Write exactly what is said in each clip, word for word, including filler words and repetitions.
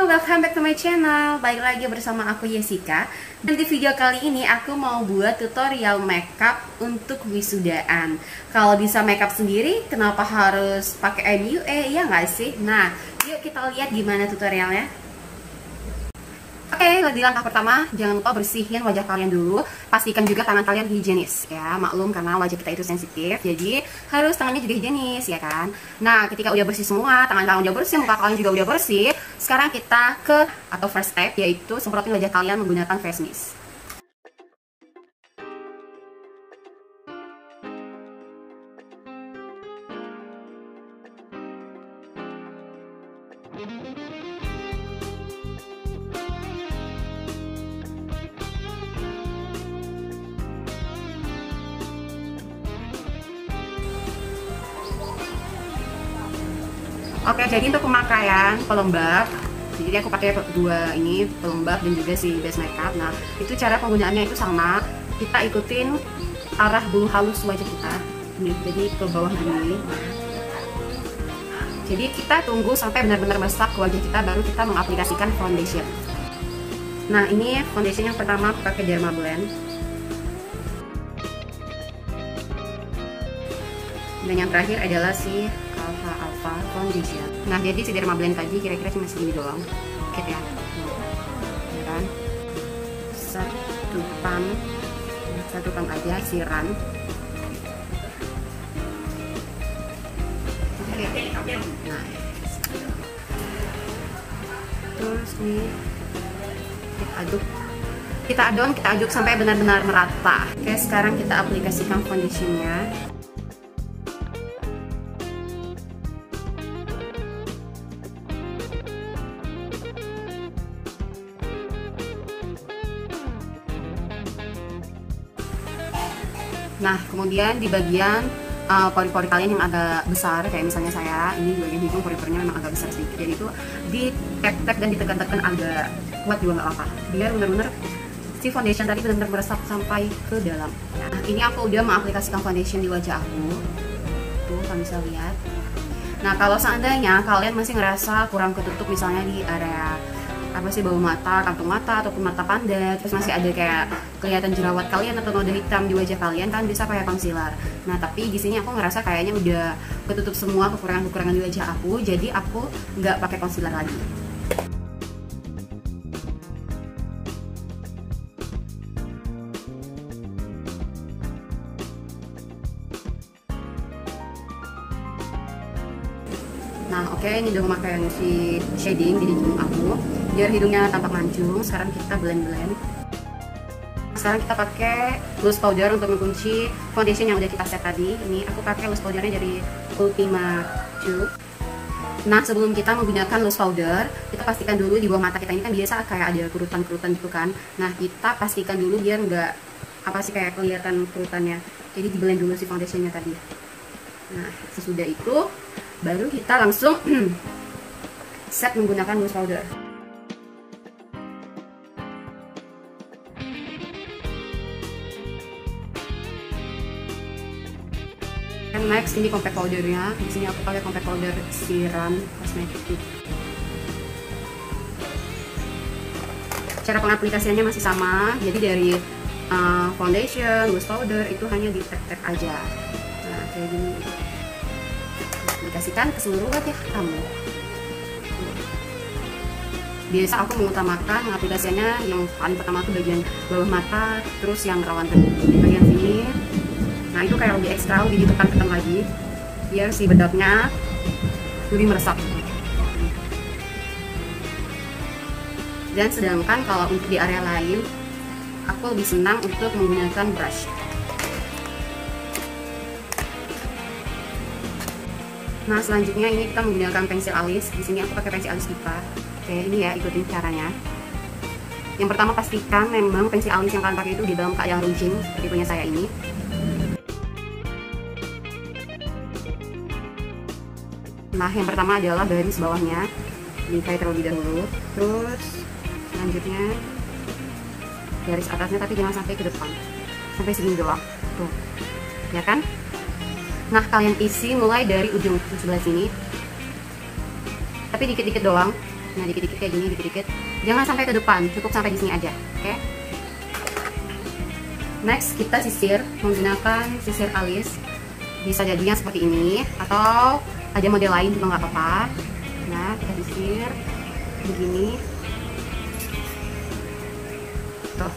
welcome back to my channel. Balik lagi bersama aku Jessica. Dan di video kali ini aku mau buat tutorial makeup untuk wisudaan. Kalau bisa makeup sendiri, kenapa harus pakai M U A, ya nggak sih? Nah, yuk kita lihat gimana tutorialnya. Oke, okay, di langkah pertama, jangan lupa bersihin wajah kalian dulu. Pastikan juga tangan kalian higienis, ya. Maklum karena wajah kita itu sensitif, jadi harus tangannya juga higienis, ya kan. Nah, ketika udah bersih semua, tangan kalian udah bersih, muka kalian juga udah bersih, sekarang kita ke atau first step, yaitu semprotin wajah kalian menggunakan face mist. Oke, jadi untuk pemakaian pelembab, jadi aku pakai dua ini, pelembab dan juga si base makeup. Nah, itu cara penggunaannya itu sama. Kita ikutin arah bulu halus wajah kita, ini, jadi ke bawah ini. Jadi kita tunggu sampai benar-benar meresap ke wajah kita, baru kita mengaplikasikan foundation. Nah, ini foundation yang pertama aku pakai Derma Blend. Dan yang terakhir adalah si Alpha Alpha Foundation. Nah, jadi si Derma Blend tadi kira-kira cuma segini doang, dikit ya, ya kan? Satu pump, satu pump aja siram. Nah, terus nih kita aduk, kita adon, kita aduk sampai benar-benar merata. Oke, sekarang kita aplikasikan foundationnya. Nah, kemudian di bagian pori-pori uh, kalian yang agak besar, kayak misalnya saya, ini di bagian hidung pori-porinya memang agak besar sedikit, jadi itu di tap-tap dan ditekan-tekan agak kuat juga nggak apa-apa, biar benar-benar si foundation tadi benar-benar meresap sampai ke dalam. Nah, ini aku udah mengaplikasikan foundation di wajah aku, tuh kalian bisa lihat. Nah, kalau seandainya kalian masih ngerasa kurang ketutup, misalnya di area apa sih, bawah mata, kantung mata, ataupun mata panda, terus masih ada kayak kelihatan jerawat kalian atau noda hitam di wajah kalian, kan bisa pakai concealer. Nah, tapi di sini aku ngerasa kayaknya udah ketutup semua kekurangan-kekurangan di wajah aku, jadi aku nggak pakai concealer lagi. Nah, oke, okay, ini udah memakai si shading di hidung aku biar hidungnya tampak mancung. Sekarang kita blend-blend. Sekarang kita pakai loose powder untuk mengunci foundation yang udah kita set tadi. Ini aku pakai loose powdernya dari Ultima Tube. Nah, sebelum kita menggunakan loose powder, kita pastikan dulu di bawah mata kita ini kan biasa kayak ada kerutan-kerutan gitu kan. Nah, kita pastikan dulu biar nggak apa sih kayak kelihatan kerutannya. Jadi di blend dulu si foundationnya tadi. Nah, sesudah itu baru kita langsung set menggunakan loose powder. And next ini compact powdernya. Di sini aku pakai compact powder Siran Cosmetic. Cara pengaplikasiannya masih sama. Jadi dari uh, foundation, loose powder itu hanya di tap-tap aja. Nah, kayak gini. Aplikasikan ke seluruh wajah kamu. Biasa aku mengutamakan mengaplikasikannya yang paling pertama itu bagian bawah mata, terus yang rawan di bagian sini. Nah, itu kayak lebih ekstra, lebih ditekan-tekan lagi biar si bedaknya lebih meresap. Dan sedangkan kalau untuk di area lain, aku lebih senang untuk menggunakan brush. Nah, selanjutnya ini kita menggunakan pensil alis. Di sini aku pakai pensil alis Diva. Oke, ini ya, ikutin caranya. Yang pertama, pastikan memang pensil alis yang kalian pakai itu di dalam keadaan runcing seperti punya saya ini. Nah, yang pertama adalah garis bawahnya diikat terlebih dahulu. Terus selanjutnya garis atasnya, tapi jangan sampai ke depan, sampai segini doang. Tuh, ya kan? Nah, kalian isi mulai dari ujung sebelah sini, tapi dikit-dikit doang, Nah, dikit-dikit kayak gini, dikit-dikit. Jangan sampai ke depan, cukup sampai di sini aja. Oke. Okay? Next, kita sisir menggunakan sisir alis. Bisa jadinya seperti ini, atau ada model lain juga nggak apa-apa. Nah, kita sisir begini. Tuh.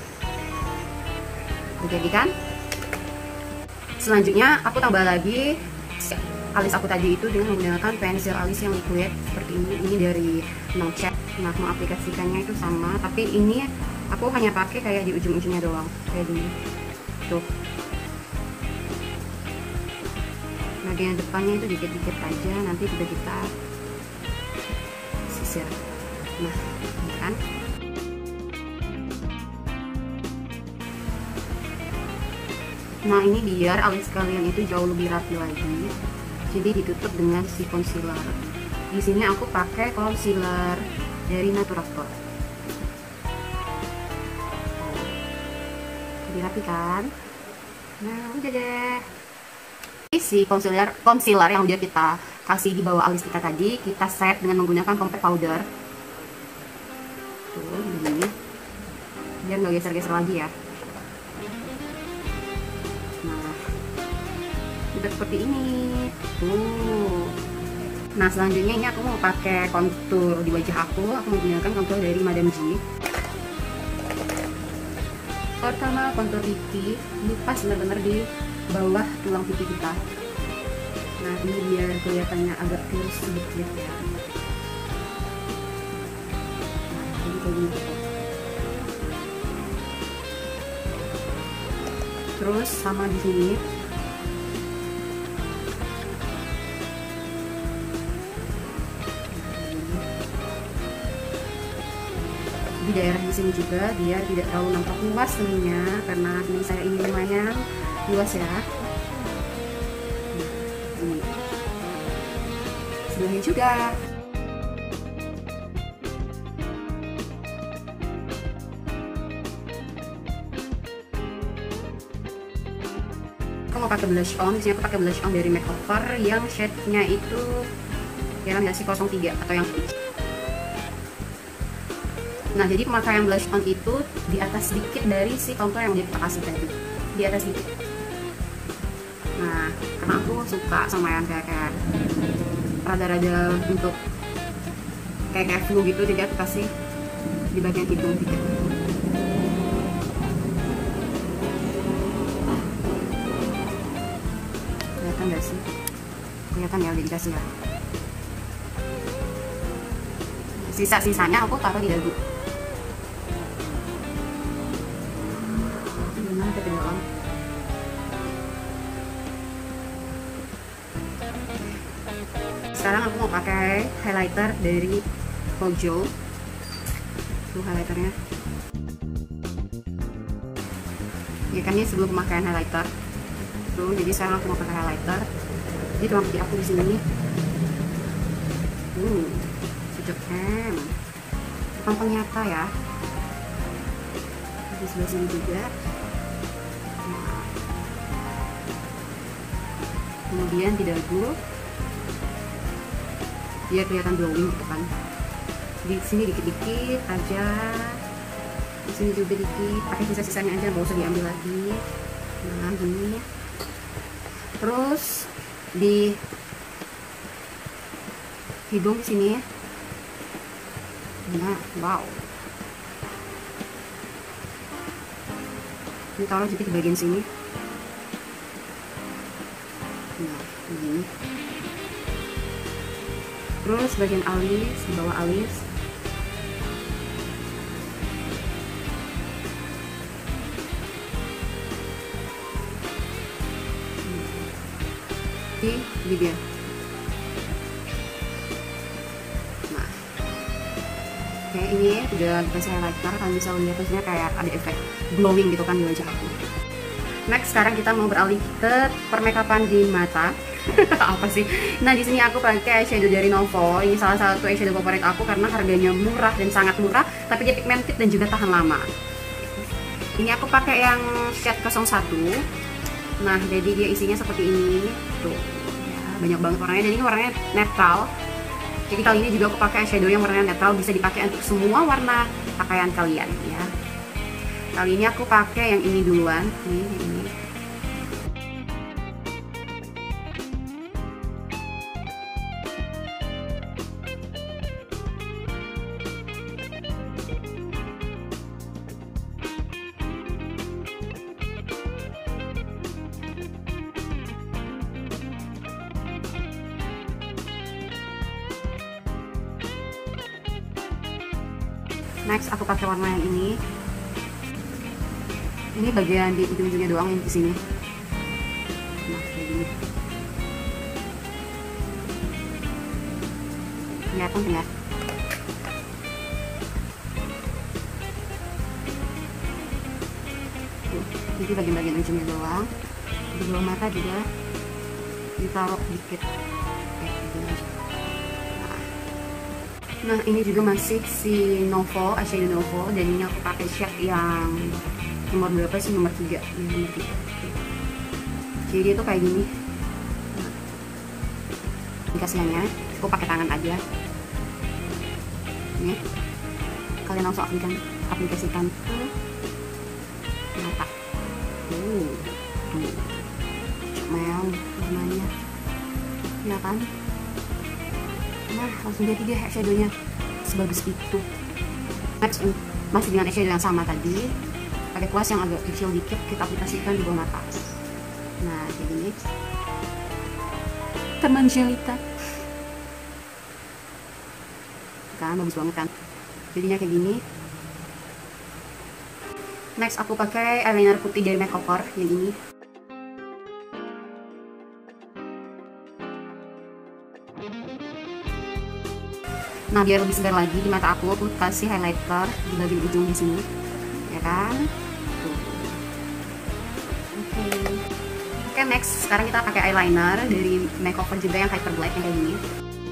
Jadi kan? Selanjutnya, aku tambah lagi alis aku tadi itu dengan menggunakan pensil alis yang liquid seperti ini. Ini dari No Chat. Nah, mengaplikasikannya itu sama, tapi ini aku hanya pakai kayak di ujung-ujungnya doang, kayak gini. Tuh. Nah, bagian depannya itu dikit-dikit aja, nanti juga kita sisir. Nah, ini kan. Nah, ini biar alis kalian itu jauh lebih rapi lagi. Jadi ditutup dengan si concealer. Di sini aku pakai concealer dari Naturator. Jadi rapi kan? Nah, udah deh. Si concealer concealer yang udah kita kasih di bawah alis kita tadi, kita set dengan menggunakan compact powder. Tuh, begini. Biar nggak geser-geser lagi ya. Nah, udah seperti ini. Tuh. Nah, selanjutnya ini aku mau pakai kontur di wajah aku. Aku menggunakan kontur dari Madame G. Pertama, kontur pipi. Ini pas benar-benar di bawah tulang pipi kita. Nah, ini biar kelihatannya agak tirus sedikit ya. Nah, jadi kayak gini. Terus sama di sini. Di daerah di sini juga biar tidak terlalu nampak luas seninya, karena seni saya ini lumayan luas ya. Ini sebelahnya juga. Aku mau pakai blush on. Di sini aku pakai blush on dari Makeover yang shade-nya itu kira nggak sih nol tiga atau yang Nah, jadi pemakaian blush on itu di atas sedikit dari si contour yang udah kita kasih tadi, di atas sedikit. Nah, karena aku suka sama yang kayak kayak rada-rada untuk kayak kayak flu gitu, jadi aku kasih di bagian hidung dikit. Kelihatan nggak sih? Kelihatan ya, udah dikasih ya. Sisa-sisanya aku taruh di dagu. Sekarang aku mau pakai highlighter dari Kojo. Tuh highlighternya. Ya kan, ini sebelum pemakaian highlighter. Tuh, jadi sekarang aku mau pakai highlighter. Jadi tulang pipi aku di sini. Uh, cocok kan? Tampang nyata ya. Di sebelah sini juga. Nah. Kemudian di dagu. Dia kelihatan glowing gitu kan. Di sini dikit-dikit aja. Di sini juga dikit. Pakai sisa-sisanya aja, nggak usah diambil lagi. Nah, gini. Terus di hidung di sini. Nah, wow. Ini taruh jadi di bagian sini. Nah, begini. Terus bagian alis, di bawah alis. Di bibir. Nah, kayak ini udah dikasih highlighter, kalian bisa lihat hasilnya kayak ada efek glowing gitu kan di wajah aku. Next, sekarang kita mau beralih ke permakeupan di mata. Apa sih? Nah, di sini aku pakai eyeshadow dari Novo. Ini salah satu eyeshadow favorit aku karena harganya murah dan sangat murah, tapi dia pigmented dan juga tahan lama. Ini aku pakai yang shade nol satu. Nah, jadi dia isinya seperti ini. Tuh, ya, banyak banget warnanya, dan ini warnanya netral. Jadi kali ini juga aku pakai eyeshadow yang warna netral, bisa dipakai untuk semua warna pakaian kalian ya. Kali ini aku pakai yang ini duluan, nih ini. Next aku pakai warna yang ini. Ini bagian di ujung-ujungnya doang, yang di sini. Nah, kayak gini. Kelihatan ya? Tuh, jadi bagian-bagian ujungnya doang. Di bawah mata juga ditaruh dikit. Kayak gini aja. Nah, ini juga masih si Novo, eyeshadow Novo, dan ini aku pakai shade yang nomor berapa sih? Nomor tiga. Ya, nomor tiga. Jadi dia tuh kayak gini. Nah, aplikasiannya aku pakai tangan aja. Ini kalian langsung aplikasikan, aplikasikan ke mata. Uh, tuh, comel warnanya, ya kan? Nah, langsung jadi deh eyeshadownya sebagus itu. Next, masih dengan eyeshadow yang sama tadi, pakai kuas yang agak kecil dikit, kita aplikasikan di bawah mata. Nah, kayak gini. Teman jelita kan, bagus banget kan, jadinya kayak gini. Next, aku pakai eyeliner putih dari Makeover yang ini. Nah, biar lebih segar lagi di mata aku, aku kasih highlighter di bagian ujung di sini, ya kan? Tuh. Oke. Okay. Oke, okay, next sekarang kita pakai eyeliner dari Makeover juga yang hyper black yang kayak gini.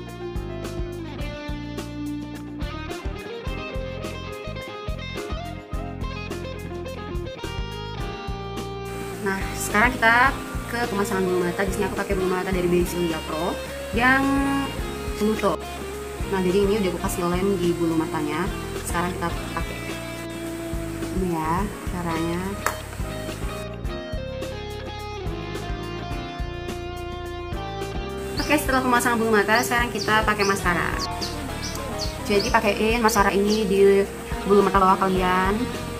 Nah, sekarang kita ke pemasangan bulu mata. Di sini aku pakai bulu mata dari Bezilia Pro yang Pluto. Nah, jadi ini udah aku kasih lem di bulu matanya. Sekarang kita pakai ini ya caranya. Oke, setelah pemasangan bulu mata, sekarang kita pakai maskara. Jadi pakaiin maskara ini di bulu mata bawah kalian.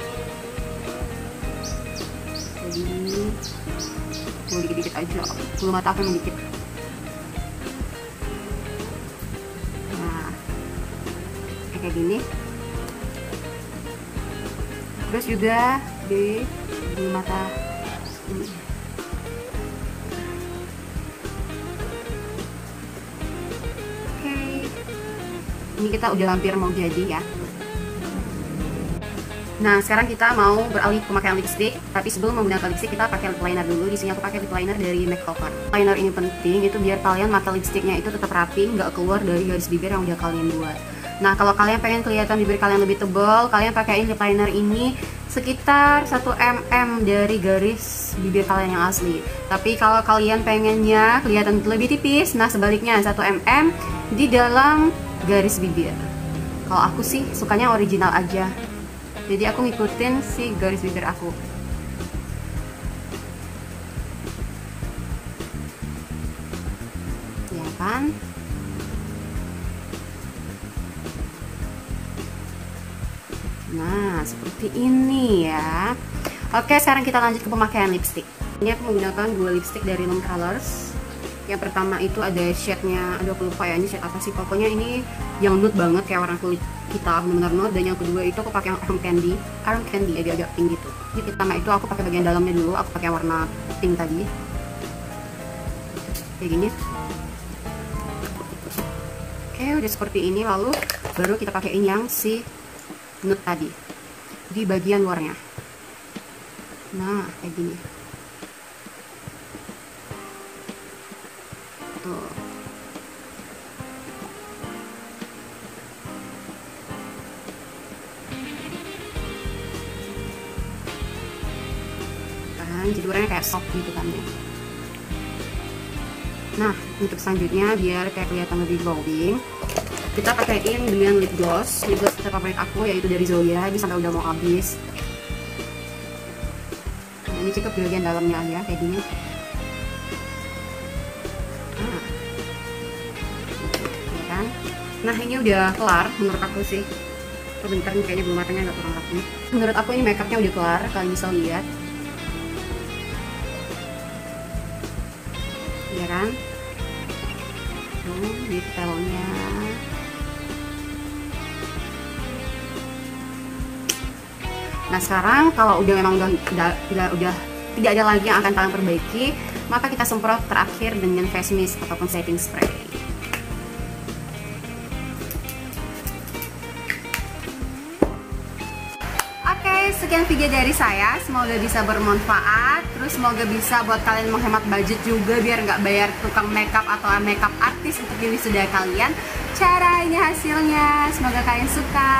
Jadi mau dikit-dikit aja, bulu mata aku yang dikit. Kayak gini. Terus juga di bulu mata ini. Oke, ini kita udah hampir mau jadi ya. Nah, sekarang kita mau beralih ke pemakaian lipstick. Tapi sebelum menggunakan lipstick, kita pakai lip liner dulu. Di sini aku pakai lip liner dari Makeover. Liner ini penting, itu biar kalian pakai lipsticknya itu tetap rapi, nggak keluar dari garis bibir yang udah kalian buat. Nah, kalau kalian pengen kelihatan bibir kalian lebih tebal, kalian pakaiin lip liner ini sekitar satu milimeter dari garis bibir kalian yang asli. Tapi kalau kalian pengennya kelihatan lebih tipis, nah sebaliknya satu milimeter di dalam garis bibir. Kalau aku sih sukanya original aja. Jadi aku ngikutin si garis bibir aku. Ya kan? Nah, seperti ini ya. Oke, sekarang kita lanjut ke pemakaian lipstick. Ini aku menggunakan dua lipstick dari Lum Colors. Yang pertama itu ada shade-nya, aduh aku lupa ya ini shade apa sih. Pokoknya ini yang nude banget kayak warna kulit kita, benar-benar nude. Dan yang kedua itu aku pakai yang Arm Candy, Arm Candy agak-agak pink gitu. Jadi pertama itu aku pakai bagian dalamnya dulu, aku pakai warna pink tadi. Kayak gini. Oke, udah seperti ini, lalu baru kita pakaiin yang si nude tadi di bagian luarnya. Nah, kayak gini. Tuh. Kan, jadi warnanya kayak soft gitu kan ya. Nah, untuk selanjutnya biar kayak kelihatan lebih glowing, kita pakaiin dengan lip gloss. Lip gloss favorit aku yaitu dari Zoya. Ini sampai udah mau habis. Nah, ini cukup di bagian dalamnya ya, kayak gini. Nah. Ya kan? Nah, ini udah kelar menurut aku sih. Oh, bentar nih, kayaknya belum matangnya, agak kurang rapi. Menurut aku ini makeupnya udah kelar, kalian bisa lihat. Ya kan? Tuh, detailnya. Nah, sekarang kalau udah memang udah udah, udah udah tidak ada lagi yang akan kalian perbaiki, maka kita semprot terakhir dengan face mist ataupun setting spray. Sekian video dari saya, semoga bisa bermanfaat, terus semoga bisa buat kalian menghemat budget juga biar nggak bayar tukang makeup atau makeup artis untuk jadi wisuda kalian. Caranya, hasilnya, semoga kalian suka.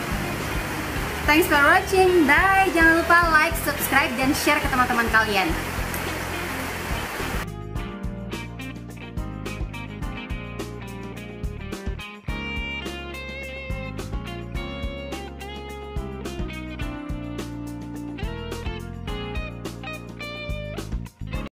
Thanks for watching, bye. Jangan lupa like, subscribe, dan share ke teman-teman kalian.